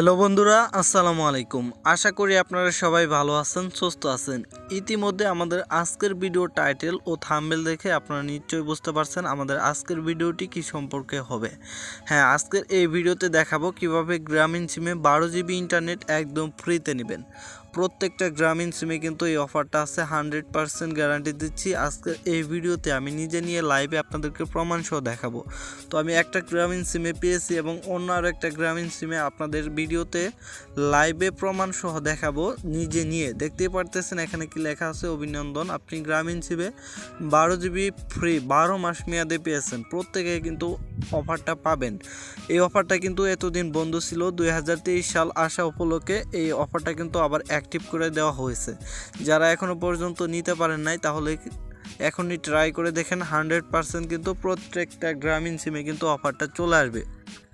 Hello বন্ধুরা, আসসালামু আলাইকুম। আশা করি আপনারা সবাই ভালো আছেন, সুস্থ আছেন। ইতিমধ্যে আমাদের আজকের ভিডিও টাইটেল ও থাম্বনেল দেখে আপনারা নিশ্চয়ই বুঝতে পারছেন আমাদের আজকের ভিডিওটি কি সম্পর্কে হবে। হ্যাঁ, আজকের এই ভিডিওতে দেখাবো কিভাবে গ্রামীণ সিমে 12 জিবি ইন্টারনেট একদম ফ্রিতে নেবেন। প্রত্যেকটা গ্রামীণ সিমে কিন্তু এই অফারটা আছে, 100% গ্যারান্টি দিচ্ছি। আজকের এই ভিডিওতে আমি নিজে নিয়ে লাইভে আপনাদেরকে প্রমাণ সহ দেখাবো। তো আমি একটা গ্রামীণ সিমে পেয়েছি এবং অন্য আরও একটা গ্রামীণ সিমে আপনাদের ভিডিওতে লাইভে প্রমাণ সহ দেখাবো নিজে নিয়ে। দেখতেই পারতেছেন এখানে কি লেখা আছে, অভিনন্দন, আপনি গ্রামীণ সিমে 12 জিবি ফ্রি 12 মাস মেয়াদে পেয়েছেন। প্রত্যেকে কিন্তু অফারটা পাবেন। এই অফারটা কিন্তু এতদিন বন্ধ ছিল, 2023 সাল আসা উপলক্ষে এই অফারটা কিন্তু আবার অ্যাক্টিভ করে দেওয়া হয়েছে। যারা এখনও পর্যন্ত নিতে পারেন নাই তাহলে এখনই ট্রাই করে দেখেন। 100% কিন্তু প্রত্যেকটা গ্রামীণ সিমে কিন্তু অফারটা চলে আসবে।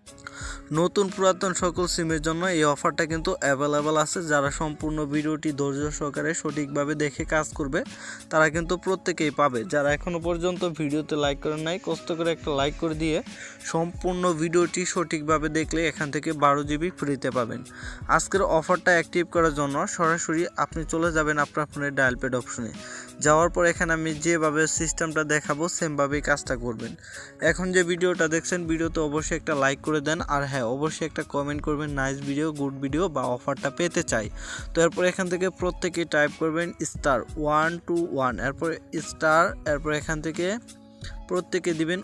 নতুন পুরাতন সকল সিমের জন্য এই অফারটা কিন্তু অ্যাভেলেবেল আছে। যারা সম্পূর্ণ ভিডিওটি ধৈর্য সহকারে সঠিকভাবে দেখে কাজ করবে তারা কিন্তু প্রত্যেকেই পাবে। যারা এখনও পর্যন্ত ভিডিওতে লাইক করেন নাই, কষ্ট করে একটা লাইক করে দিয়ে সম্পূর্ণ ভিডিওটি সঠিকভাবে দেখলে এখান থেকে 12 জিবি ফ্রিতে পাবেন। আজকের অফারটা অ্যাক্টিভ করার জন্য সরাসরি আপনি চলে যাবেন আপনার ফোনের ডায়াল প্যাড অপশনে। যাওয়ার পর এখানে আমি যেভাবে সিস্টেমটা দেখাবো সেমভাবেই কাজটা করবেন। এখন যে ভিডিওটা দেখছেন, ভিডিওতে অবশ্যই একটা লাইক করে দেন, আর হ্যাঁ অবশ্যই একটা কমেন্ট করবেন নাইস ভিডিও, গুড ভিডিও বা অফারটা পেতে চাই। তো এরপর এখান থেকে প্রত্যেকেই টাইপ করবেন *121, এরপর স্টার, এরপর এখান থেকে প্রত্যেকে দিবেন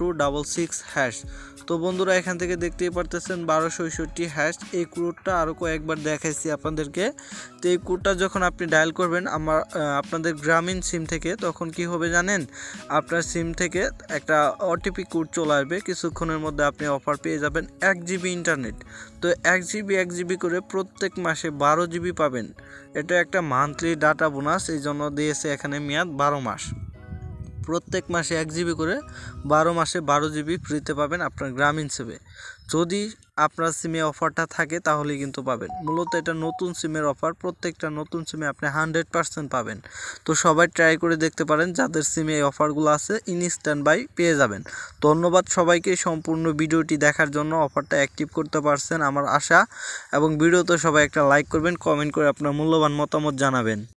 1266#। তো বন্ধুরা এখান থেকে দেখতেই পারতেছেন 1266#। এই কোডটা আরও কয়েকবার দেখাইছি আপনাদেরকে। তো এই কোডটা যখন আপনি ডায়াল করবেন আপনাদের গ্রামীণ সিম থেকে, তখন কি হবে জানেন, আপনার সিম থেকে একটা ওটিপি কোড চলে আসবে। কিছুক্ষণের মধ্যে আপনি অফার পেয়ে যাবেন 1 জিবি ইন্টারনেট। তো 1 জিবি করে প্রত্যেক মাসে 12 জিবি পাবেন। এটা একটা মান্থলি ডাটা বোনাস, এই জন্য দিয়েছে এখানে মেয়াদ 12 মাস। প্রত্যেক মাসে 1 জিবি করে 12 মাসে 12 জিবি ফ্রিতে পাবেন আপনার গ্রামীণ সিমে। যদি আপনার সিমে অফারটা থাকে তাহলেই কিন্তু পাবেন। মূলত এটা নতুন সিমের অফার, প্রত্যেকটা নতুন সিমে আপনি 100% পাবেন। তো সবাই ট্রাই করে দেখতে পারেন, যাদের সিমে এই অফারগুলো আছে ইনস্ট্যান্ট বাই পেয়ে যাবেন। ধন্যবাদ সবাইকে সম্পূর্ণ ভিডিওটি দেখার জন্য। অফারটা অ্যাক্টিভ করতে পারছেন আমার আশা, এবং ভিডিওতে সবাই একটা লাইক করবেন, কমেন্ট করে আপনার মূল্যবান মতামত জানাবেন।